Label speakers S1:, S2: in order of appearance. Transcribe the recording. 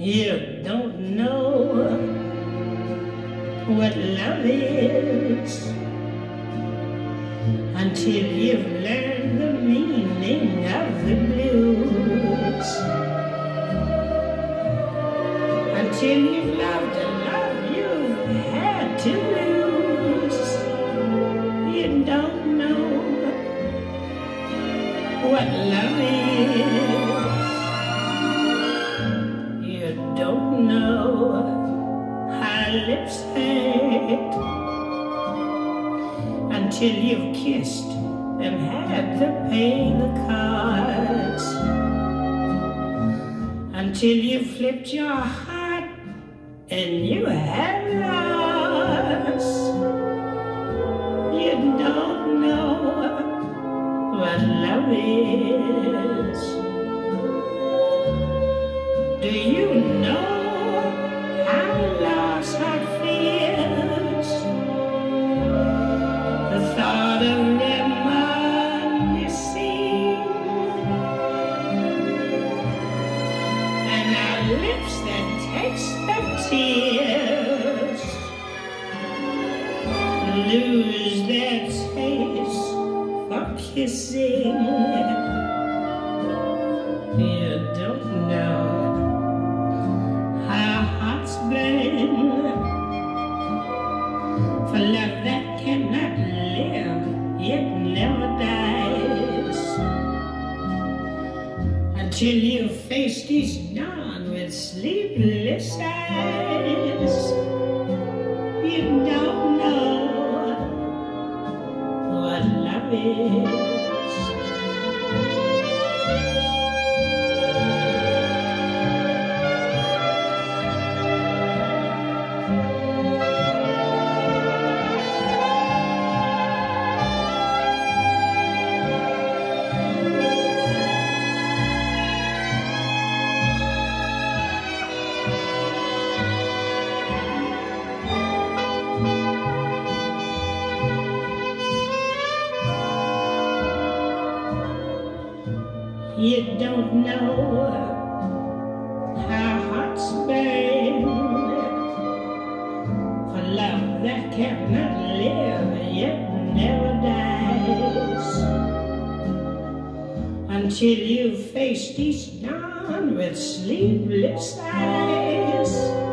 S1: You don't know what love is until you've learned the meaning of the blues. Until you've loved a love you've had to lose. You don't know what love is. You don't know how lips hurt until you've kissed and had to pay the cards. Until you flipped your heart and you have lost. You don't know what love is. Do you know how lost heart feels? The thought of reminiscing and our lips that taste the tears lose their taste for kissing. You don't know how hearts burn for love that cannot live, yet never dies. Until you face each dawn with sleepless eyes. You don't know what love is. You don't know how hearts burn for love that cannot live, yet never dies. Until you faced each dawn with sleepless eyes.